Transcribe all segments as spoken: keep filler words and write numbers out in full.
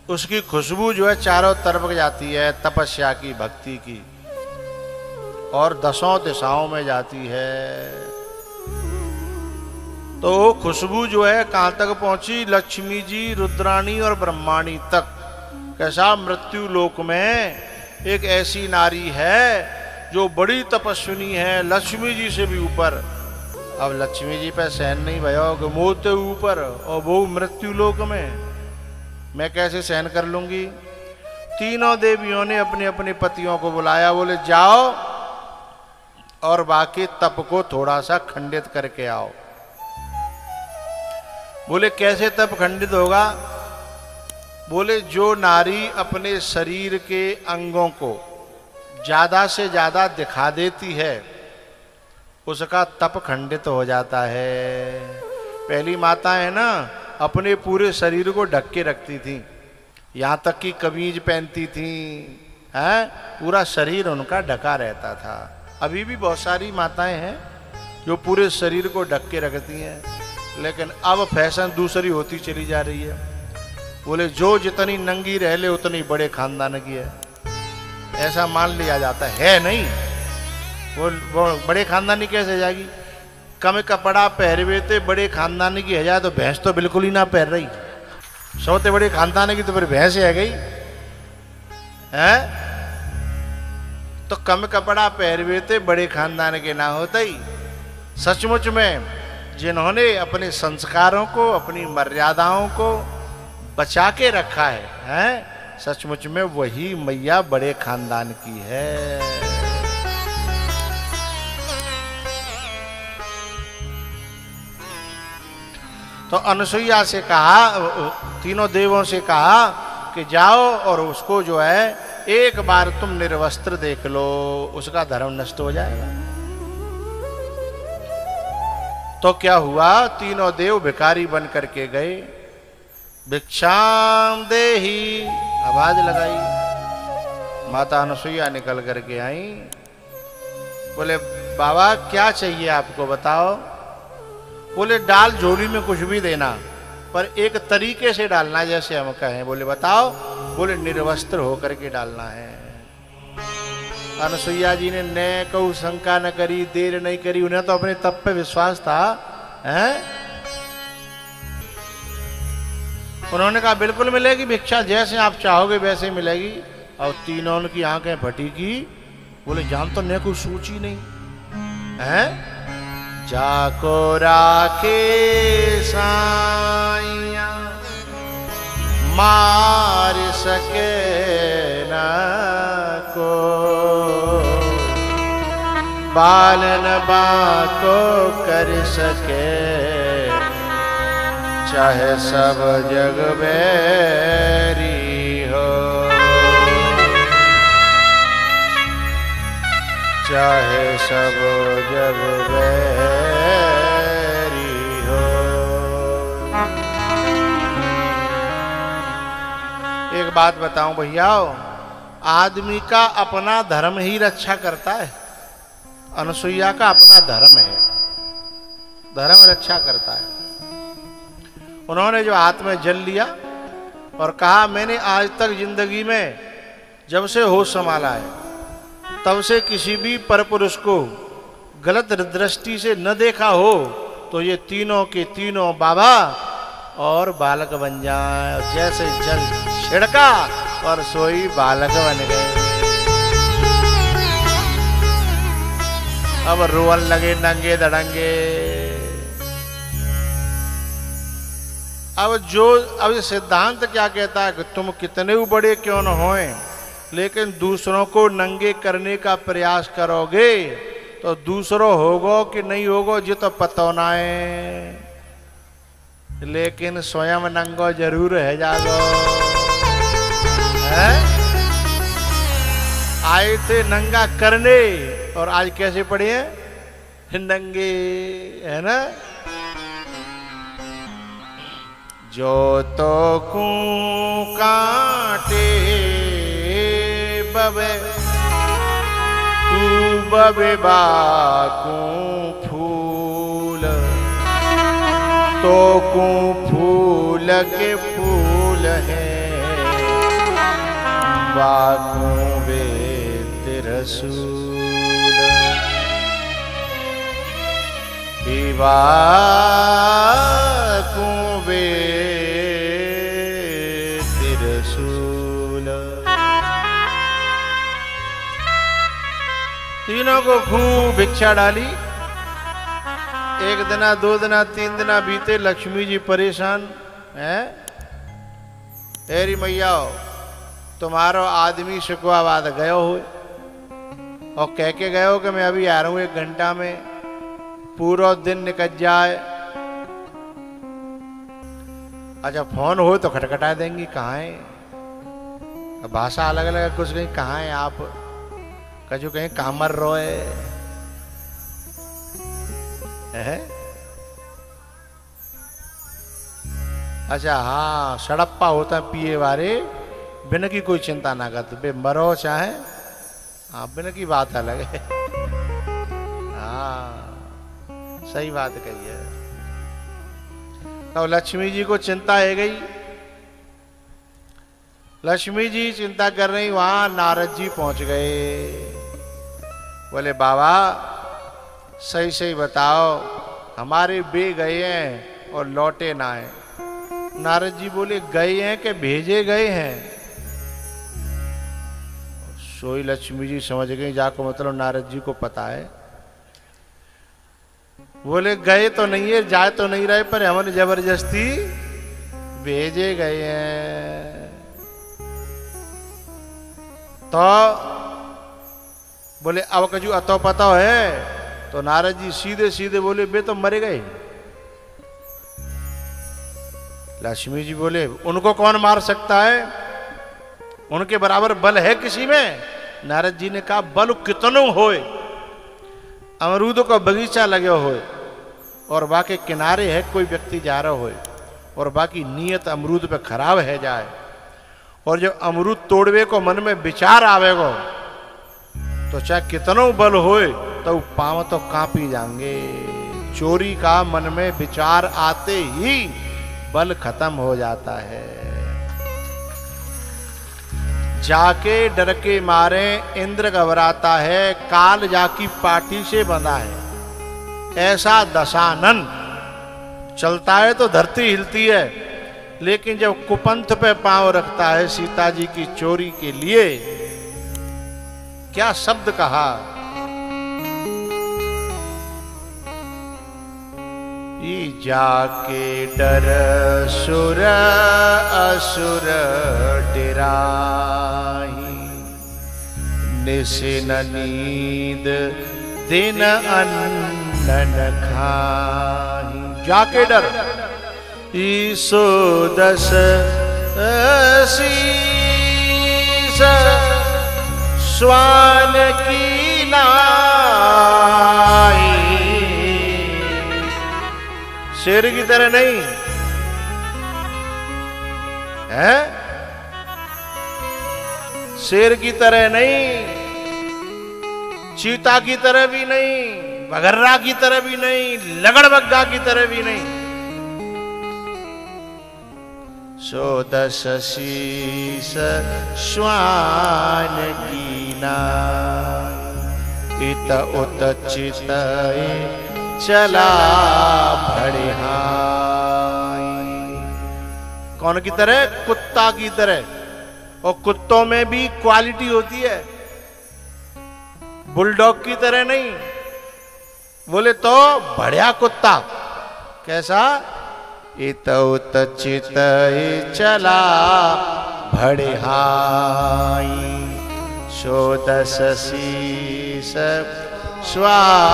उसकी खुशबू जो है चारों तरफ जाती है, तपस्या की, भक्ति की, और दसों दिशाओं में जाती है। तो वो खुशबू जो है कहां तक पहुंची? लक्ष्मी जी, रुद्राणी और ब्रह्माणी तक। कैसा? मृत्यु लोक में एक ऐसी नारी है जो बड़ी तपस्विनी है, लक्ष्मी जी से भी ऊपर। अब लक्ष्मी जी पे सहन नहीं भयो, मोते ऊपर, और वो मृत्यु लोक में मैं कैसे सहन कर लूंगी? तीनों देवियों ने अपने अपने पतियों को बुलाया, बोले जाओ और बाकी तप को थोड़ा सा खंडित करके आओ। बोले कैसे तप खंडित होगा? बोले जो नारी अपने शरीर के अंगों को ज्यादा से ज्यादा दिखा देती है उसका तप खंडित हो जाता है। पहली माता है ना, अपने पूरे शरीर को ढक के रखती थी, यहाँ तक कि कमीज पहनती थी, हैं? पूरा शरीर उनका ढका रहता था। अभी भी बहुत सारी माताएं हैं जो पूरे शरीर को ढक के रखती हैं, लेकिन अब फैशन दूसरी होती चली जा रही है। बोले जो जितनी नंगी रह ले उतनी बड़े खानदान की है, ऐसा मान लिया जाता है। नहीं, वो, वो बड़े खानदानी कैसे जाएगी? कम कपड़ा पहरवे थे बड़े खानदानी की है जाए तो भैंस तो बिल्कुल ही ना पहन रही। सोते बड़े खानदानी की तो फिर भैंस है गई है। तो कम कपड़ा पहरवे थे बड़े खानदान के ना होता ही। सचमुच में जिन्होंने अपने संस्कारों को, अपनी मर्यादाओं को बचा के रखा है, हैं? सचमुच में वही मैया बड़े खानदान की है। तो अनुसुईया से कहा, तीनों देवों से कहा कि जाओ और उसको जो है एक बार तुम निर्वस्त्र देख लो, उसका धर्म नष्ट हो जाएगा। तो क्या हुआ? तीनों देव भिखारी बन करके गए। भिक्षाम देही आवाज लगाई। माता अनुसुईया निकल करके आई। बोले बाबा क्या चाहिए आपको, बताओ। बोले डाल झोली में कुछ भी देना, पर एक तरीके से डालना जैसे हम कहें। बोले बताओ। बोले निर्वस्त्र होकर के डालना है। अनुसुईया जी ने न कहू शंका न करी, देर नहीं करी, उन्हें तो अपने तप पे विश्वास था, हैं? उन्होंने कहा बिल्कुल मिलेगी भिक्षा, जैसे आप चाहोगे वैसे मिलेगी। और तीनों की आंखें फटी की। बोले जान तो ने कुछ सोची नहीं, हैं? जाको राखे साइया मार सके न को, बालन बाको कर सके, चाहे सब जग बैरी हो, चाहे सब जग बैरी हो। एक बात बताऊं भैया, आदमी का अपना धर्म ही रक्षा करता है। अनुसुईया का अपना धर्म है, धर्म रक्षा करता है। उन्होंने जो हाथ में जल लिया और कहा मैंने आज तक जिंदगी में जब से होश संभाला है तब से किसी भी परपुरुष को गलत दृष्टि से न देखा हो, तो ये तीनों के तीनों बाबा और बालक बन जाए। जैसे जल छिड़का और सोई बालक बन गए। अब रोवन लगे नंगे दड़ंगे। अब जो अब सिद्धांत क्या कहता है कि तुम कितने बड़े क्यों न होए, लेकिन दूसरों को नंगे करने का प्रयास करोगे तो दूसरों होगो कि नहीं होगो जी तो पतो ना है, लेकिन स्वयं नंगो जरूर है जागो। है? आए थे नंगा करने और आज कैसे पड़े हैं नंगे, है ना? जो तो कू काटे बबे तू बबे बाकू फूल, तो कू फूल के फूल है बाकू वे तिरसूल बाकू वे तिरसूल। तीनों को खूब भिक्षा डाली। एक दिना दो दिना तीन दिना बीते, लक्ष्मी जी परेशान हैं। हेरी मैया तुम्हारो आदमी शुक्रवार गयो हो और कह के गयो कि मैं अभी आ रहा हूं एक घंटा में, पूरा दिन निकल जाए। अच्छा फोन हो तो खटखटा देंगी, कहाँ है? भाषा अलग अलग, कुछ कहीं कहाँ है आप, कजू कहीं कामर रोए है। अच्छा हाँ, सड़प्पा होता पिए वारे, बिन की कोई चिंता ना करते, बे मरो चाहे, हाँ बिन की बात अलग है। हाँ सही बात कही है। तो लक्ष्मी जी को चिंता है गई। लक्ष्मी जी चिंता कर रही, वहां नारद जी पहुंच गए। बोले बाबा सही सही बताओ, हमारे बे गए हैं और लौटे ना है। नारद जी बोले गए हैं कि भेजे गए हैं? सोई लक्ष्मी जी समझ गई, जाको मतलब नारद जी को पता है। बोले गए तो नहीं है, जाए तो नहीं रहे, पर हमने जबरदस्ती भेजे गए हैं। तो बोले अब कजू अतो पता है? तो नारद जी सीधे सीधे बोले बे तो मरे गए। लक्ष्मी जी बोले उनको कौन मार सकता है, उनके बराबर बल है किसी में? नारद जी ने कहा बल कितनों होए, अमरूदों का बगीचा लगे होए और बाकी किनारे है कोई व्यक्ति जा रहा होए और बाकी नियत अमरूद पे खराब है जाए, और जो अमरूद तोड़वे को मन में विचार आवेगो तो चाहे कितनों बल होए तो पांव तो कांपी जाएंगे। चोरी का मन में विचार आते ही बल खत्म हो जाता है। जाके डर के मारे इंद्र घबराता है, काल जाकी पाटी से बंधा है। ऐसा दशानन चलता है तो धरती हिलती है, लेकिन जब कुपंथ पे पांव रखता है सीता जी की चोरी के लिए, क्या शब्द कहा, जाके डर सुर असुर डिराही, निशिन नींद दिन अन्न खाही। जाके डर ईसो दस शीस स्वान की नाई। शेर की तरह नहीं है, शेर की तरह नहीं, चीता की तरह भी नहीं, बगर्रा की तरह भी नहीं, लगड़बग्गा की तरह भी नहीं। सो दस शीस श्वान की नाई, इत उत चित चला भड़िहाई। कौन की तरह? कुत्ता की तरह। और कुत्तों में भी क्वालिटी होती है, बुलडॉग की तरह नहीं। बोले तो बढ़िया कुत्ता कैसा? इत उत चित चला भड़िहाई, सो दस शीस स्वान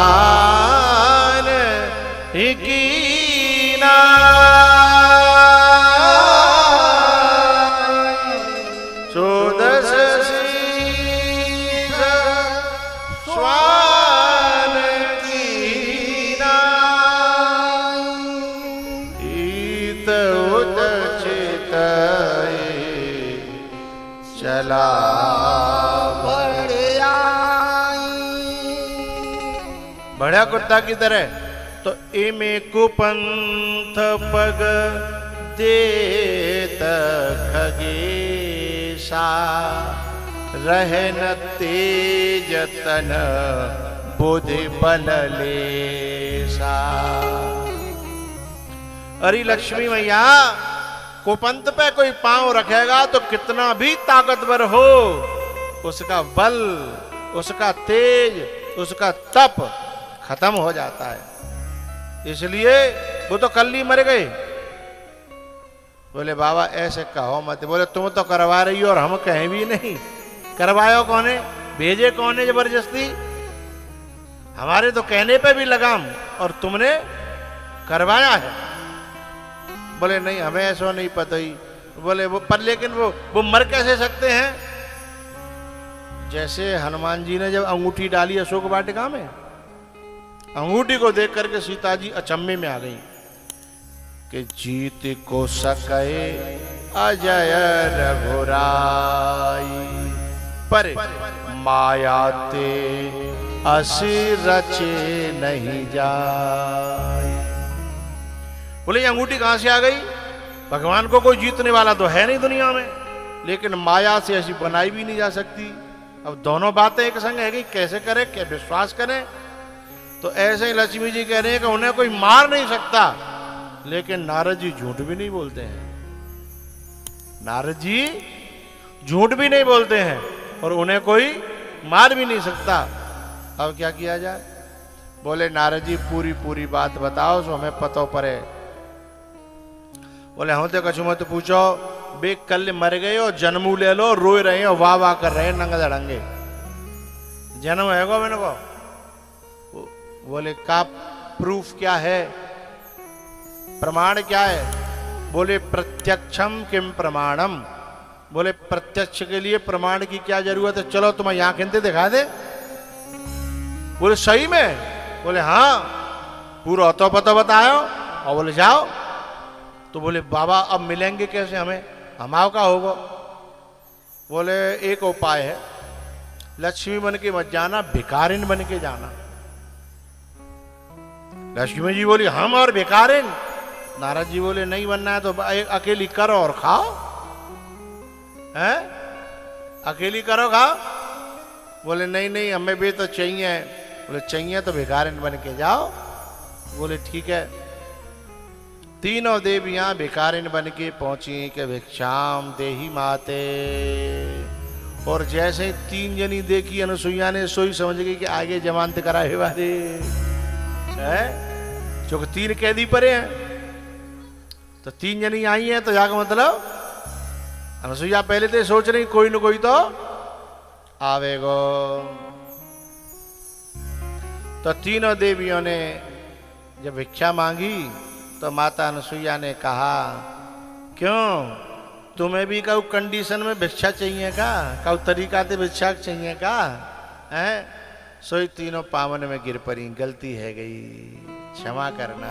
की नाई, सो दस शीस स्वान की नाई, इत उत चित चला बढ़िया कुत्ता की तरह। तो इमे कुपंथ पग देत खगेशा, रहे न तेज तन बुद्धि बल लेसा। अरे लक्ष्मी मैया, कुपंत पे कोई पांव रखेगा तो कितना भी ताकतवर हो, उसका बल, उसका तेज, उसका तप खत्म हो जाता है। इसलिए वो तो कल ही मर गए। बोले बाबा ऐसे कहो मत। बोले तुम तो करवा रही हो और हम कहें भी नहीं। करवायो कौन है, भेजे कौन है जबरदस्ती? हमारे तो कहने पे भी लगाम, और तुमने करवाया है। बोले नहीं हमें ऐसा नहीं पता ही। बोले वो पर लेकिन वो वो मर कैसे सकते हैं? जैसे हनुमान जी ने जब अंगूठी डाली अशोक वाटिका में, अंगूठी को देख करके सीता जी अचंभे में आ गई कि जीत को सके अजय रघुराई, पर माया ते असि रचे नहीं जाए। बोले ये अंगूठी कहां से आ गई? भगवान को कोई जीतने वाला तो है नहीं दुनिया में, लेकिन माया से ऐसी बनाई भी नहीं जा सकती। अब दोनों बातें एक संग है कि कैसे करें, क्या विश्वास करें? तो ऐसे ही लक्ष्मी जी कह रहे हैं कि उन्हें कोई मार नहीं सकता, लेकिन नारद जी झूठ भी नहीं बोलते हैं। नारद जी झूठ भी नहीं बोलते हैं और उन्हें कोई मार भी नहीं सकता। अब क्या किया जाए? बोले नारद जी पूरी पूरी बात बताओ सो हमें पतो पड़े। बोले हम तो कछु मत पूछो, बे कल मर गए और जन्मू ले लो, रोए रहे हो, वाह वाह कर रहे हैं नंगे धड़ंगे। जन्म है गो मैंने को। बोले का प्रूफ क्या है, प्रमाण क्या है? बोले प्रत्यक्षम किम प्रमाणम। बोले प्रत्यक्ष के लिए प्रमाण की क्या जरूरत है, चलो तुम्हें यहां खिंते दिखा दे। बोले सही में? बोले हाँ, पूरा तो पता बताओ। और बोले जाओ। तो बोले बाबा अब मिलेंगे कैसे हमें, हमाओ का होगा? बोले एक उपाय है, लक्ष्मी बन के मत जाना, भिखारिन बन के जाना। लक्ष्मी जी बोली हम और भिखारिन? नारद जी बोले नहीं बनना है तो एक अकेली करो और खाओ। हैं? अकेली करो खाओ? बोले नहीं नहीं हमें भी तो चाहिए। बोले चाहिए तो भिखारिन बन के जाओ। बोले ठीक है। तीनों देवियां भिखारिन बन के पहुंची कि भिक्षाम देही माते। और जैसे तीन जनी देखी अनुसुईया ने, सोई समझ गई कि आगे जमानत कराए वाले है, जो तीन कैदी परे हैं। तो तीन जनी आई हैं तो जाकर मतलब अनुसुईया पहले तो सोच रही कोई न कोई तो आवेगो। तो तीनों देवियों ने जब भिक्षा मांगी तो माता अनुसुईया ने कहा क्यों तुम्हें भी कहू कंडीशन में भिक्षा चाहिए का, कहू तरीका से भिक्षा चाहिए का है? सोई तीनों पावन में गिर पड़ी, गलती है गई, क्षमा करना।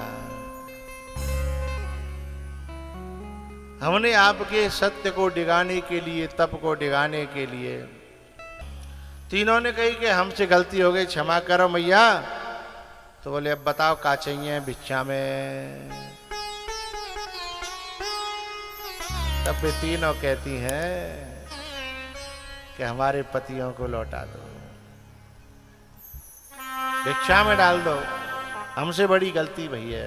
हमने आपके सत्य को डिगाने के लिए, तप को डिगाने के लिए, तीनों ने कही कि हमसे गलती हो गई, क्षमा करो मैया। तो बोले अब बताओ क्या चाहिए भिक्षा में? तब वे तीनों कहती हैं कि हमारे पतियों को लौटा दो, भिक्षा में डाल दो, हमसे बड़ी गलती भई है।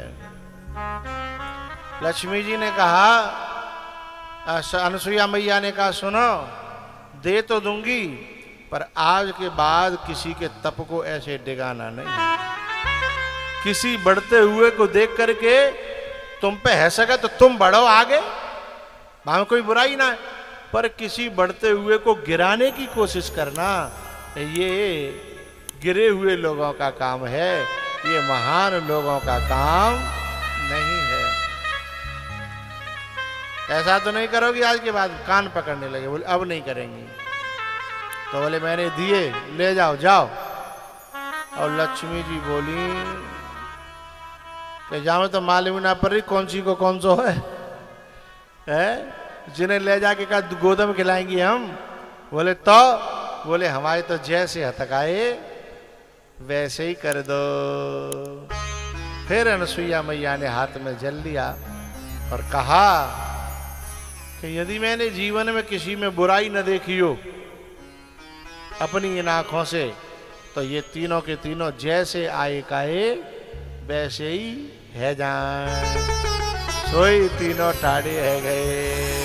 लक्ष्मी जी ने कहा, अनुसुईया मैया ने कहा सुनो दे तो दूंगी, पर आज के बाद किसी के तप को ऐसे डिगाना नहीं। किसी बढ़ते हुए को देख करके तुम पे है सके तो तुम बढ़ो आगे, वहां कोई बुराई ना है, पर किसी बढ़ते हुए को गिराने की कोशिश करना ये गिरे हुए लोगों का काम है, ये महान लोगों का काम नहीं है। ऐसा तो नहीं करोगी आज के बाद? कान पकड़ने लगे, बोले अब नहीं करेंगी। तो बोले मैंने दिए, ले जाओ जाओ। और लक्ष्मी जी बोली कि जाओ तो मालूम ना पड़ रही कौन सी को कौन सो है, है? जिन्हें ले जाके कहा गोदम खिलाएंगी हम। बोले तो बोले हमारे तो जैसे हथकाए वैसे ही कर दो। फिर अनुसुईया मैया ने हाथ में जल लिया और कहा कि यदि मैंने जीवन में किसी में बुराई न देखी हो अपनी इन आंखों से, तो ये तीनों के तीनों जैसे आए काए वैसे ही है जान, सोई तीनों ठाड़े है गए।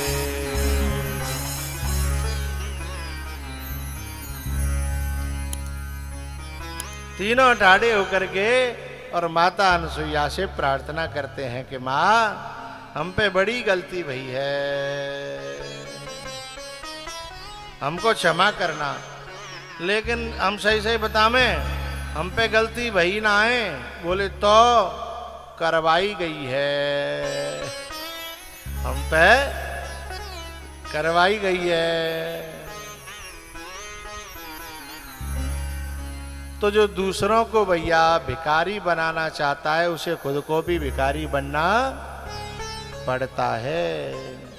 तीनों ठाड़े होकर के और माता अनसुईया से प्रार्थना करते हैं कि माँ हम पे बड़ी गलती भई है, हमको क्षमा करना। लेकिन हम सही सही बतावें, हम पे गलती भई ना है। बोले तो करवाई गई है, हम पे करवाई गई है। तो जो दूसरों को भैया भिखारी बनाना चाहता है, उसे खुद को भी भिखारी बनना पड़ता है।